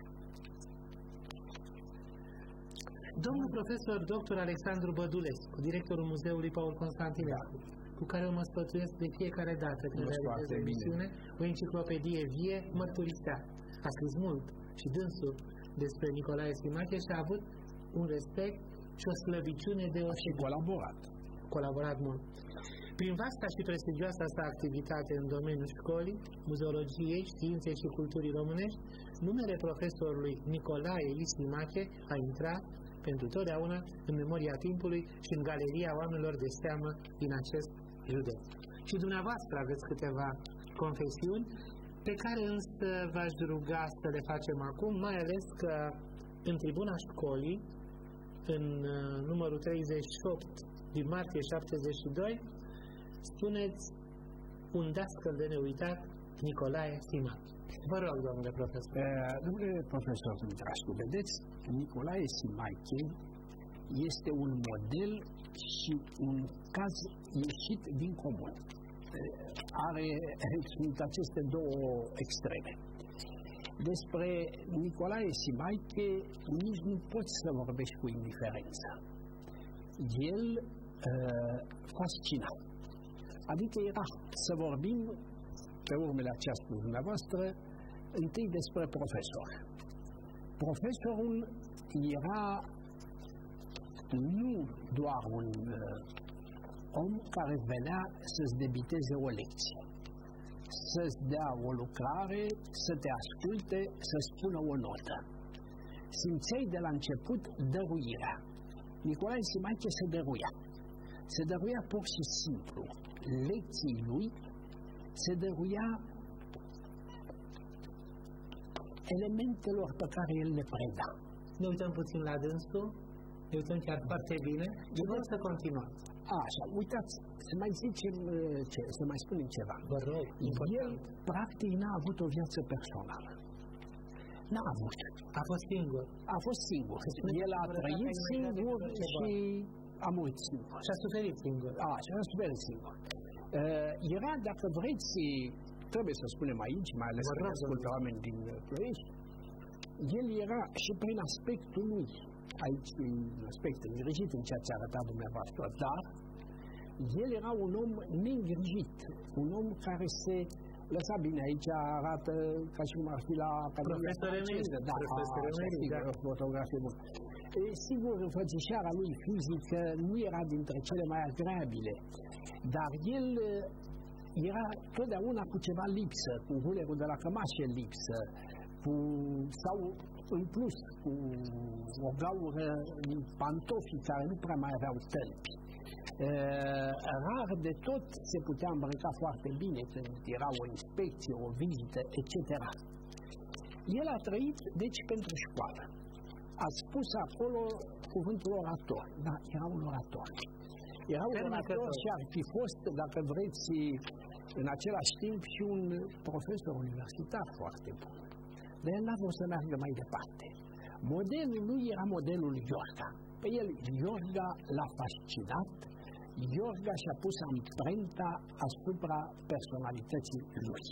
Domnul profesor doctor Alexandru Bădulescu, directorul Muzeului Paul Constantinescu, cu care mă sfătuiesc de fiecare dată când realizez o emisiune, o enciclopedie vie, mărturisea. A scris mult și dânsul despre Nicolae Simache și a avut un respect și o slăbiciune de o și colaborat. Colaborat mult. Prin vasta și prestigioasa sa activitate în domeniul școlii, muzeologiei, științei și culturii românești, numele profesorului Nicolae Simache a intrat pentru totdeauna în memoria timpului și în galeria oamenilor de seamă din acest județ. Și dumneavoastră aveți câteva confesiuni pe care însă v-aș ruga să le facem acum, mai ales că în tribuna școlii, în uh, numărul treizeci și opt din martie șaptezeci și doi, spuneți un dascăl de neuitat, Nicolae Sima. Vă rog, domnule profesor. Uh, domnule profesor Dumitrașcu, vedeți, Nicolae Simaiche este un model și un caz ieșit din comun. Are, sunt aceste două extreme. Despre Nicolae Simaiche nici nu poți să vorbești cu indiferență. El uh, fascina. Adică era să vorbim, pe urmele aceea spus dumneavoastră, întâi despre profesor. Profesorul era nu doar un uh, om care venea să-ți debiteze o lecție, să-ți dea o lucrare, să te asculte, să spună o notă. Simțeai de la început dăruirea. Nicolae Simaiche se dăruia. Se dăruia pur și simplu lecții lui, se dăruia elementelor pe care el le preda. Ne uităm puțin la dânsul, ne uităm chiar foarte bine și vreau să continuăm. Așa, uitați, să mai zicem, ce, să mai spunem ceva. Vă rog, el, practic, n-a avut o viață personală. N-a avut. A fost singur. A fost singur. El a trăit singur și a murit singur. Și a suferit singur. A, și a suferit singur. Uh, era, dacă vreți, trebuie să spunem aici, mai ales că ascultă oameni din Ploiești, el era și prin aspectul lui, aici un aspect îngrijit în ceea ce arăta dumneavoastră, dar el era un om neîngrijit, un om care se lăsa bine, aici arată ca și cum ar fi la Academia Franceză. Da, profesor Emerit, da. O fotografie bună. E, sigur, înfățișarea lui fizică nu era dintre cele mai agreabile, dar el era totdeauna cu ceva lipsă, cu hulerul de la cămașă lipsă, cu, sau în plus cu o gaură în pantofii care nu prea mai aveau tălpi. Uh, rar de tot se putea îmbrăca foarte bine când era o inspecție, o vizită, et cetera. El a trăit, deci, pentru școală. A spus acolo cuvântul orator. Da, era un orator. Era un orator și ar fi fost, dacă vreți, în același timp și un profesor universitar foarte bun. Dar el n-a vrut să meargă mai departe. Modelul lui era modelul Iorga. Pe el, Iorga l-a fascinat. Iorga și-a pus amprenta asupra personalității lui.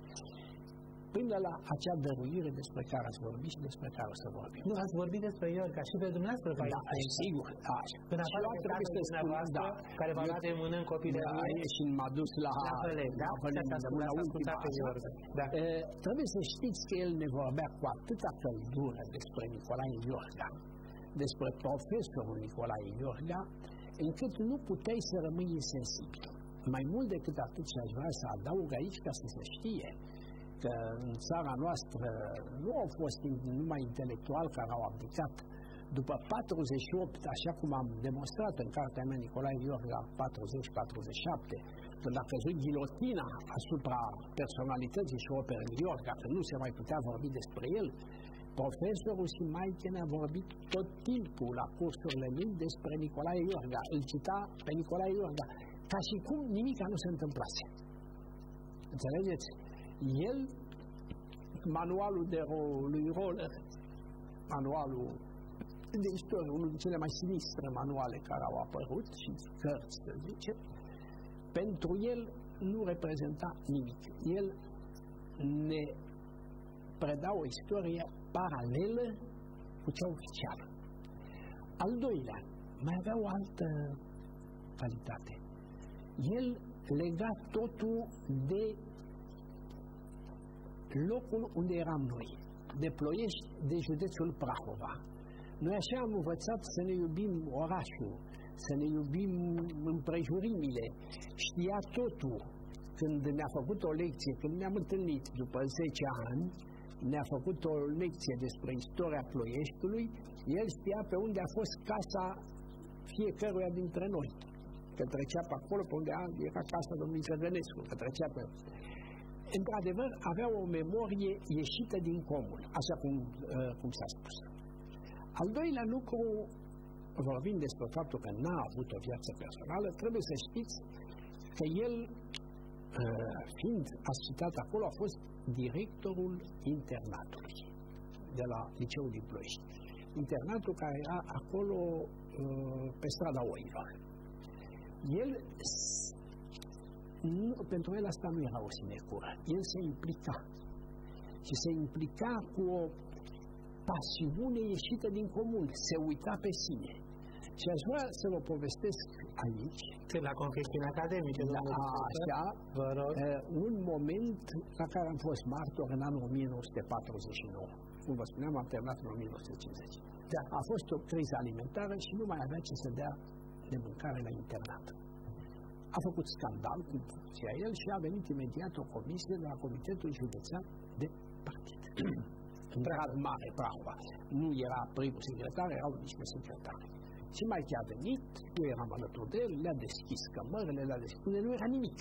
Până la acea dăruire despre care ați vorbit și despre care o să vorbim. Nu, ați vorbit despre Iorga și pe dumneavoastră v-a Da, sigur. Da. Până afară de trebuie să dumneavoastră, da, care v-a luat de mână în copilărie. Da, și m-a dus la... La Fălec, da? La ultima. Da. E, trebuie să știți că el ne vorbea cu atâta căldură despre Nicolae Iorga, despre profesorul Nicolae Iorga, încât nu puteai să rămâi insensibil. Mai mult decât atât, și aș vrea să adaug aici ca să se știe că în țara noastră nu au fost numai intelectuali care au abdicat. După patruzeci și opt, așa cum am demonstrat în cartea mea Nicolae Iorga patruzeci patruzeci și șapte, când a căzut ghilotina asupra personalității și operei Iorga, că nu se mai putea vorbi despre el, profesorul Simaiche ne-a vorbit tot timpul la cursurile lui despre Nicolae Iorga. Îl cita pe Nicolae Iorga, ca și cum nimica nu se întâmplase. Înțelegeți? El, manualul de ro- lui Roller, manualul de istorie, unul dintre cele mai sinistre manuale care au apărut și cărți, să zice, pentru el nu reprezenta nimic. El ne preda o istorie paralelă cu cea oficială. Al doilea, mai avea o altă calitate. El lega totul de locul unde eram noi, de Ploiești, de județul Prahova. Noi așa am învățat să ne iubim orașul, să ne iubim împrejurimile. Știa totul. Când ne-a făcut o lecție, când ne-am întâlnit după zece ani, ne-a făcut o lecție despre istoria Ploieștiului, el știa pe unde a fost casa fiecăruia dintre noi. Că trecea pe acolo pe unde era casa domnului Cădănescu, că trecea pe... într-adevăr, avea o memorie ieșită din comun, așa cum, uh, cum s-a spus. Al doilea lucru, vorbind despre faptul că n-a avut o viață personală, trebuie să știți că el, uh, fiind asociat acolo, a fost directorul internatului de la Liceul din Ploiești. Internatul care era acolo uh, pe strada Oilor. El, nu, pentru el asta nu era o sinecură. El se implica. Și se implica cu o pasiune ieșită din comun. Se uita pe sine. Și aș vrea să vă povestesc aici, Când la confesiuni academice, la, așa, vă rog. Uh, un moment la care am fost martor în anul o mie nouă sute patruzeci și nouă. Cum vă spuneam, am terminat în o mie nouă sute cincizeci. Da, a fost o criză alimentară și nu mai avea ce să dea de mâncare la internat. A făcut scandal, cum zicea el, și a venit imediat o comisie de la Comitetul Județean de Partid. În grad mare, Prahova. Nu era primul secretar, erau niște secretari. Și mai chiar a venit, eu eram alături de el, le-a deschis cămările, le-a deschis, unde nu era nimic.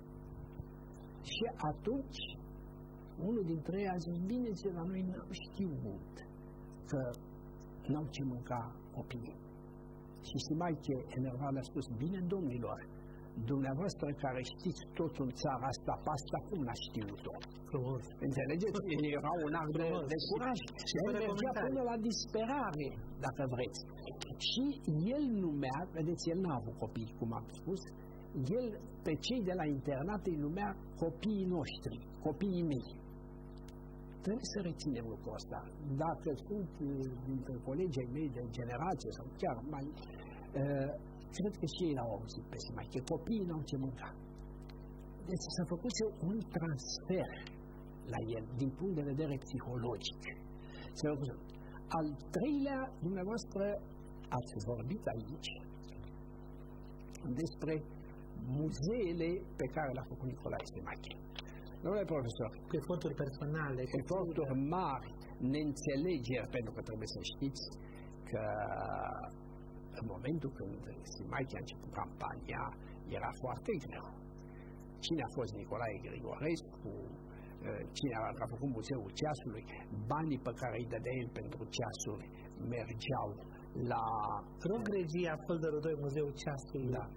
Și atunci, unul dintre ei a zis, bine, ce la noi n-am știut că n-au ce mânca copiii. Și Simaiche, enervat, le-a spus, bine, domnilor, dumneavoastră care știți totul în țara asta, pe asta cum n-a știut-o? Frumos. Înțelegeți? Era un act de, de curaj. Și el mergea până la disperare, dacă vreți. Și el numea, vedeți, el n-a avut copii, cum am spus, el pe cei de la internat îi numea copiii noștri, copiii mei. Trebuie să reținem lucrul ăsta. Dacă sunt dintre colegii mei de generație sau chiar mai... Uh, cred că și ei l-au auzit pe Simaiche. Copiii n-au ce mânca. Deci s-a făcut un transfer la el, din punct de vedere psihologic. Al treilea, dumneavoastră, ați vorbit aici despre muzeele pe care le-a făcut Nicolae Simaiche. Domnule profesor, cu eforturi personale, cu eforturi mari, neînțelegeri, pentru că trebuie să știți că în momentul când Simaiche a început campania, era foarte greu. Cine a fost Nicolae Grigorescu, cine a făcut Muzeul Ceasului, banii pe care îi dădea el pentru ceasuri mergeau la... Rog regia folderul doi, Muzeul Ceasului. Da.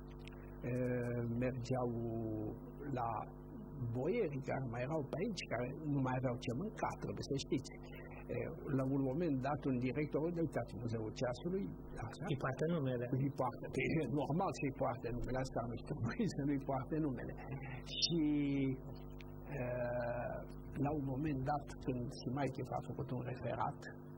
Mergeau la boierii care mai erau pe aici, care nu mai aveau ce mânca, trebuie să știți. La un moment dat, un director, uitați, Muzeul Ceasului, așa, îi poartă numele. Îi poartă, e normal să-i poarte numele, asta nu știu, să nu-i poarte numele. Și uh, la un moment dat, când Simaiche a făcut un referat,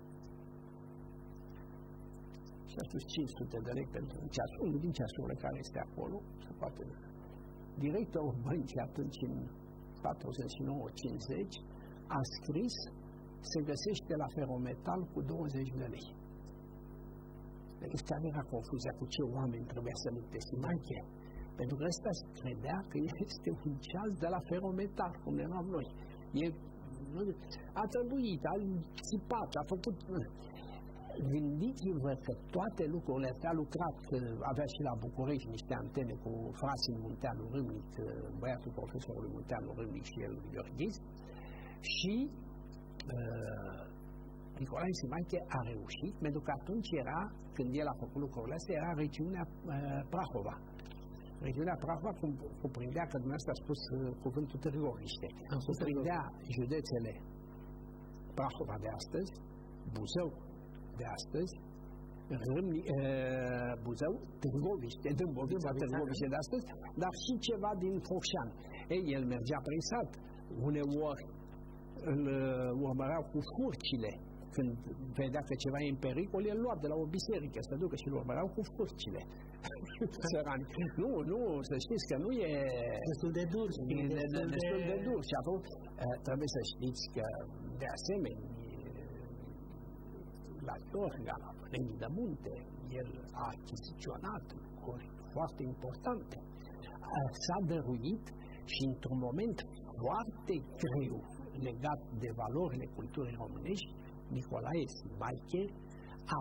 și a spus cinci sute de lei pentru un ceas, unul din ceasurile care este acolo, se poate. Directorul băncii atunci, în patruzeci și nouă cincizeci, a scris: se găsește la Ferometal cu douăzeci de lei. Deci care era confuzia cu ce oameni trebuia să lupte Simaiche? Pentru că ăsta credea că este un ceas de la Ferometal, cum eram noi. E, a trebuit, a țipat, a făcut... Gândiți-vă că toate lucrurile astea, a lucrat, avea și la București niște antene cu frații Munteanu Râmnic, băiatul profesorului Munteanu Râmnic și el Gheorghis, și uh, Nicolae Simaiche a reușit, pentru că atunci era, când el a făcut lucrurile astea, era regiunea uh, Prahova. Regiunea Prahova cuprindea, că dumneavoastră a spus uh, cuvântul Târgoviște, cuprindea județele Prahova de astăzi, Buzău de astăzi, Râmni, uh, Buzău, Târgoviște, Dâmbovița, Târgoviște de astăzi, dar și ceva din Focșani. Ei, el mergea prin sat, uneori îl uh, urmăreau cu furcile. Când vedea că ceva e în pericol, el lua de la o biserică să ducă și îl urmăreau cu furcile. Sărani. Nu, nu, să știți că nu e... Destul de dur. E de, de, destul de dur. Și apoi uh, trebuie să știți că, de asemenea, la Torga, la Premii de Munte, el a achiziționat lucruri foarte importante. S-a dăruit și într-un moment foarte greu legat de valorile culturii românești, Nicolae Simaiche a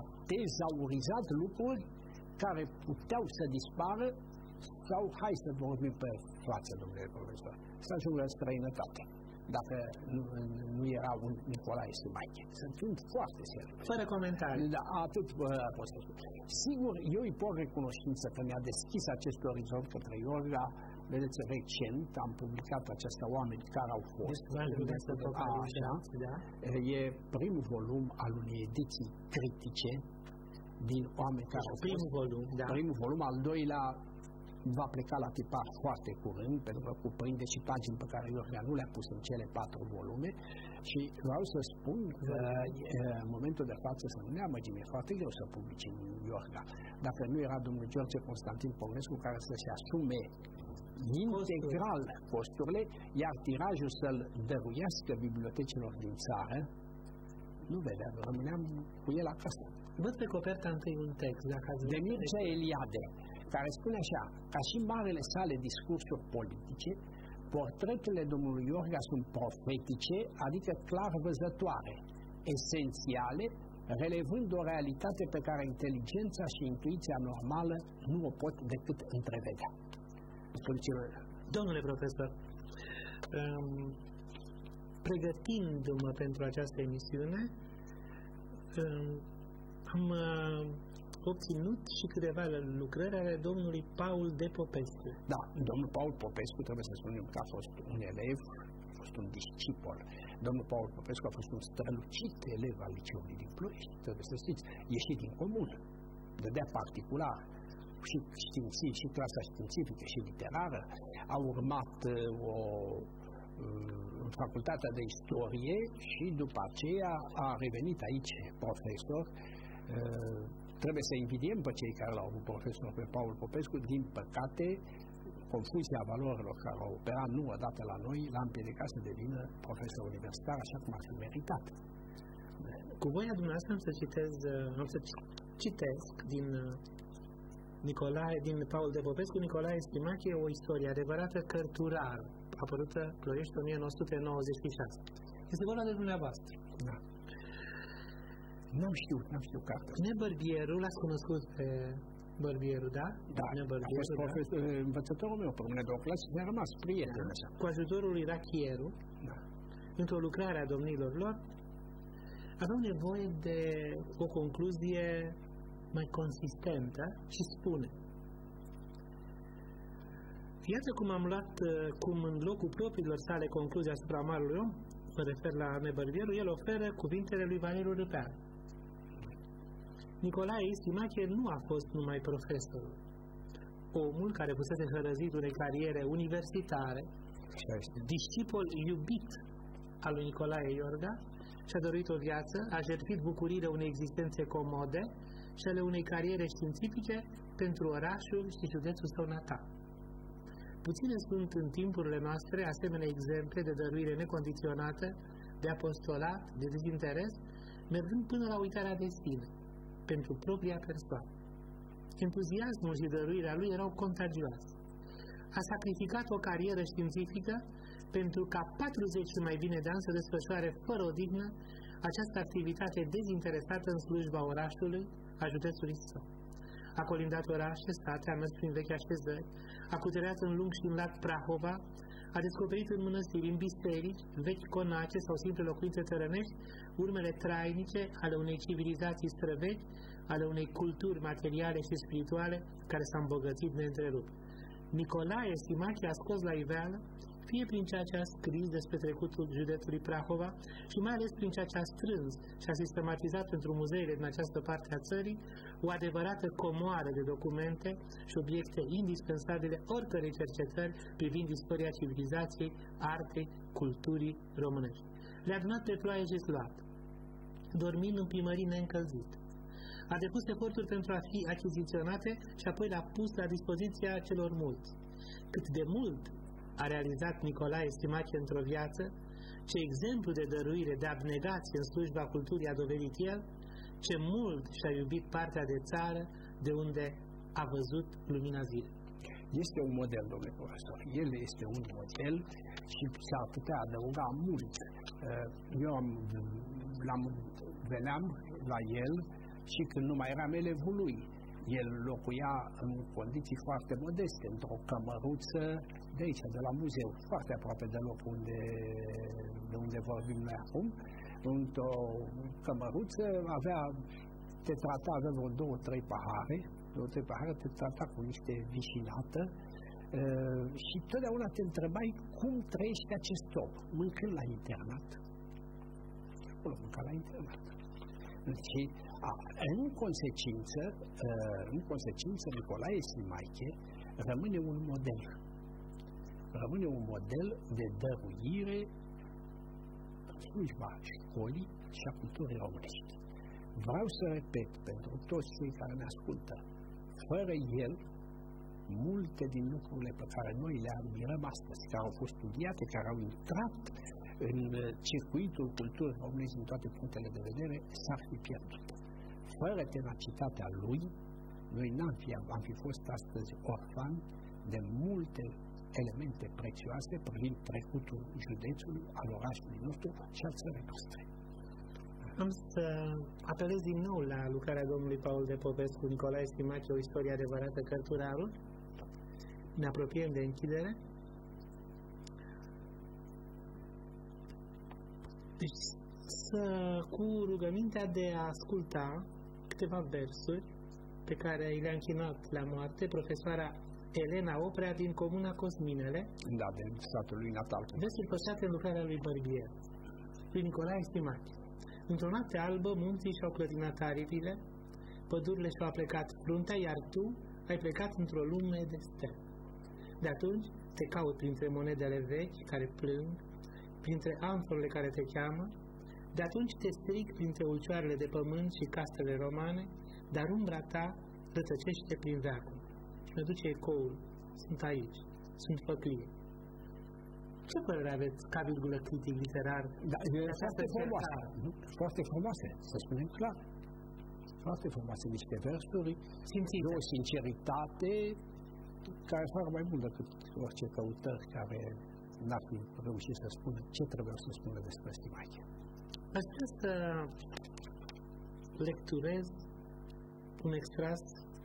tezaurizat lucruri care puteau să dispară sau, hai să vorbim pe față, domnule profesor, să ajungă în străinătate, dacă nu, nu era un Nicolae Simaiche. Sunt foarte serios. Fără comentarii. Da, atât uh, pot să spun. Sigur, eu îi pot recunoștință că mi-a deschis acest orizont către Iorga. Vedeți, recent am publicat aceste oameni care au fost. Deci, a, așa, da? E primul volum al unei ediții critice din oameni care au fost. Primul volum, da. Primul volum, al doilea va pleca la tipar foarte curând, pentru că cuprinde și pagini pe care Iorga nu le-a pus în cele patru volume. Și vreau să spun că în momentul de față să nu ne amăgim, e foarte greu să publici în Iorga. Dacă nu era domnul George Constantin Păunescu care să-și asume integral costurile, iar tirajul să-l dăruiască bibliotecilor din țară, nu vedea, rămâneam cu el acasă. Văd pe coperta întâi un text, dacă ați de Mircea Eliade, care spune așa: ca și marele sale discursuri politice, portretele domnului Iorga sunt profetice, adică clar văzătoare, esențiale, relevând o realitate pe care inteligența și intuiția normală nu o pot decât întrevedea. Domnule profesor, um, pregătindu-mă pentru această emisiune, um, am uh, obținut și câteva lucrări ale domnului Paul de Popescu. Da, domnul Paul Popescu, trebuie să spunem că a fost un elev, a fost un discipol. Domnul Paul Popescu a fost un strălucit elev al liceului din Ploiești, trebuie să știți, ieșit din comună, dădea particular, și științii, și clasa științifică și literară, a urmat uh, o uh, facultatea de istorie și după aceea a revenit aici profesor. Uh, trebuie să invidiem pe cei care l-au avut profesor pe Paul Popescu. Din păcate, confuzia valorilor care au operat nu odată la noi l-a împiedicat să devină profesor universitar așa cum ar fi meritat. Cu voia dumneavoastră am să citez, am să citesc din Nicolae, din Paul de Popescu, Nicolae Stimache, o istorie adevărată cărturară, apărută Ploiești o mie nouă sute nouăzeci și șase. Este vorba de dumneavoastră. Da. N-am știut, n-am știut cartea. Nebărbieru, l-ați cunoscut pe Bărbieru, da? Da, a fost profesor, da? Învățătorul meu, pe mine de o clasă, mi-a rămas prieten, așa. Cu ajutorul lui Rachieru, da. Într-o lucrare a domnilor lor, aveau nevoie de o concluzie mai consistentă și spune: iată cum am luat, cum în locul propriilor sale concluzii asupra marului om, mă refer la Nebărbieru, el oferă cuvintele lui Valeriu Râpeanu. Nicolae Stimache nu a fost numai profesor, omul care fusese hărăzit unei cariere universitare, discipol iubit al lui Nicolae Iorga, și-a dorit o viață, a jertfit bucuriile unei existențe comode și ale unei cariere științifice pentru orașul și județul său natal. Puține sunt în timpurile noastre asemenea exemple de dăruire necondiționată, de apostolat, de dezinteres, mergând până la uitarea de sine, pentru propria persoană. Entuziasmul și dăruirea lui erau contagioase. A sacrificat o carieră științifică pentru ca patruzeci și mai bine de ani să desfășoare fără odihnă această activitate dezinteresată în slujba orașului, a județului său. A colindat orașe, state, a mers prin vechi așezări, a cuterat în lung și în lat Prahova, a descoperit în mănăstiri, în biserici, vechi conace sau simple locuințe țărănești, urmele trainice ale unei civilizații străvechi, ale unei culturi materiale și spirituale care s-a îmbogățit neîntrerupt. Nicolae Stimache a scos la iveală, fie prin ceea ce a scris despre trecutul județului Prahova și mai ales prin ceea ce a strâns și a sistematizat pentru muzeile din această parte a țării, o adevărată comoară de documente și obiecte indispensabile oricărei cercetări privind istoria civilizației, artei, culturii românești. Le-a adunat pe ploaie și slat, dormind în primării neîncălzite. A depus eforturi pentru a fi achiziționate și apoi le-a pus la dispoziția celor mulți. Cât de mult a realizat Nicolae Stimache într-o viață, ce exemplu de dăruire, de abnegație în slujba culturii a dovedit el, ce mult și-a iubit partea de țară de unde a văzut lumina zilei. Este un model, domnule profesor. El este un model și s-ar putea adăuga mult. Eu am, l-am, veneam la el și când nu mai eram elevul lui. El locuia în condiții foarte modeste, într-o cămăruță de aici, de la muzeu, foarte aproape de locul unde, de unde vorbim noi acum, într-o cămăruță, avea, te trata, avea vreo două, trei pahare, două, trei pahare, te trata cu niște vișinată uh, și totdeauna te întrebai cum trăiește acest om, mâncând la internat. Acolo mânca la internat. Și a, în consecință, uh, în consecință, Nicolae Simaiche rămâne un model. Rămâne un model de dăruire în slujba școlii și a culturii românești. Vreau să repet pentru toți cei care ne ascultă, fără el, multe din lucrurile pe care noi le admirăm astăzi, care au fost studiate, care au intrat în circuitul culturii românești din toate punctele de vedere, s-ar fi pierdut. Fără tenacitatea lui, noi n-am fi, am fi fost astăzi orfani de multe elemente prețioase privind trecutul județului, al orașului nostru și al țării noastre. Am să apelez din nou la lucrarea domnului Paul de Popescu, Nicolae Simaiche, o istorie adevărată, cărturarul. Ne apropiem de închidere. Deci, să, cu rugămintea de a asculta câteva versuri pe care le-a închinat la moarte profesoara Elena Oprea din comuna Cosminele. Da, din satul lui natal. Versuri păstrate în lucrarea lui Bărbier, lui Nicolae Simaiche. Într-o noapte albă, munții și-au clătinat aripile, pădurile și-au plecat fruntea, iar tu ai plecat într-o lume de stele. De atunci te caut printre monedele vechi care plâng, printre amforile care te cheamă, de atunci te strig printre ulcioarele de pământ și castele romane, dar umbra ta rătăcește prin veacul. Și ne duce ecoul. Sunt aici. Sunt făclie. Ce părere aveți ca virgulă critic literar? Da, e foarte frumoasă. Foarte frumoase, să spunem clar. Foarte frumoase niște versuri, simțite, o sinceritate care fac mai mult decât orice căutări care n-ar fi reușit să spună ce trebuie să spună despre Simaiche. Aș vrea să lecturez un extras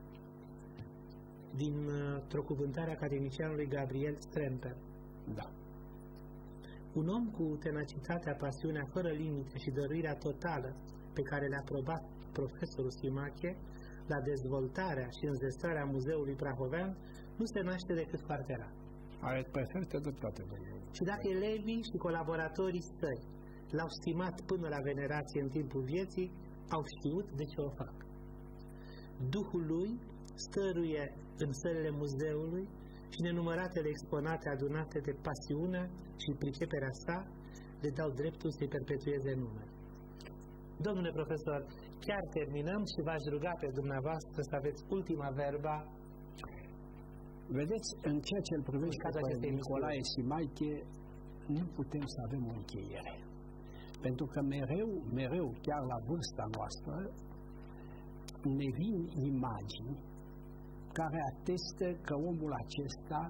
dintr-o cântare academicianului Gabriel Stremper. Da. Un om cu tenacitatea, pasiunea fără limite și dăruirea totală pe care le-a probat profesorul Simaiche la dezvoltarea și înzestrarea muzeului prahovean nu se naște decât foarte rar. Are perfectă dreptate. Și dacă elevii și colaboratorii săi l-au stimat până la venerație în timpul vieții, au știut de ce o fac. Duhul lui stăruie în sălile muzeului și nenumăratele exponate adunate de pasiunea și priceperea sa le dau dreptul să-i perpetueze numele. Domnule profesor, chiar terminăm și v-aș ruga pe dumneavoastră să aveți ultima verba. Vedeți, în ceea ce îl privește pe Nicolae Simaiche, nu putem să avem o încheiere. Pentru că mereu, mereu, chiar la vârsta noastră, ne vin imagini care atestă că omul acesta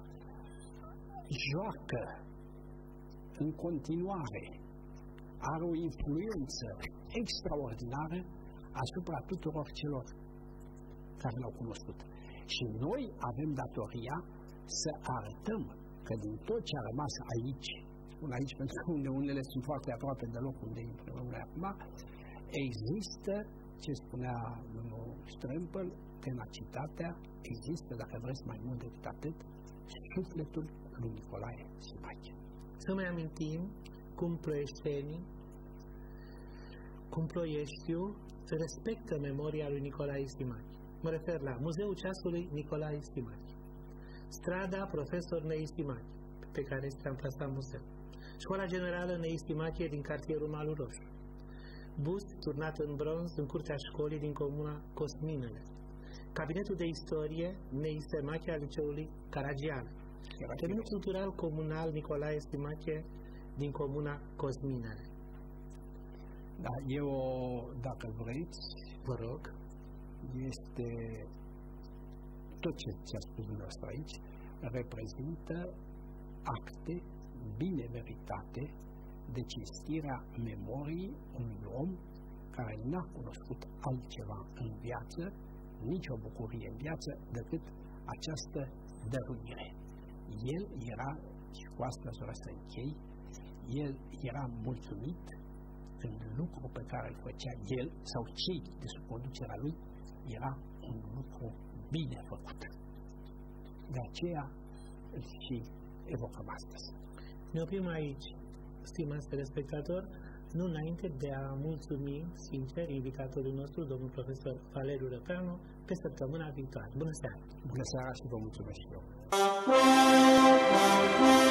joacă în continuare, are o influență extraordinară asupra tuturor celor care l-au cunoscut. Și noi avem datoria să arătăm că din tot ce a rămas aici, spun aici pentru că unele sunt foarte aproape de locul unde intrăm noi acum, există, ce spunea domnul Strempel, tenacitatea, există, dacă vreți mai mult decât atât, sufletul lui Nicolae Simaiche. Să mai amintim cum ploieștenii, cum Ploieștiul respectă memoria lui Nicolae Simaiche. Mă refer la Muzeul Ceasului Nicolae Simaiche, strada Profesor Nei Simaiche, pe care este amplasat muzeu, Școala Generală Nei Simaiche din cartierul Malul Roșu, bust turnat în bronz în curtea școlii din comuna Cosminele, Cabinetul de Istorie Nei Simaiche al Liceului Caragian, Terenul Cultural Comunal Nicolae Simaiche din comuna Cosminele. Da, eu, dacă vreți, vă rog, este tot ce ți-a spus dumneavoastră aici, reprezintă acte bine meritate de cinstirea memoriei unui om care n-a cunoscut altceva în viață nicio bucurie în viață decât această dăruire. El era, și cu asta vreau să închei, el era mulțumit în lucru pe care îl făcea el sau cei de sub conducerea lui, era un lucru bine făcut. De aceea îl și evocăm astăzi. Ne oprim aici, stimați telespectatori, nu înainte de a mulțumi sincer invitatorul nostru, domnul profesor Valeriu Răpeanu, pe săptămâna viitoare. Bună seara! Bună seara și vă mulțumesc și eu!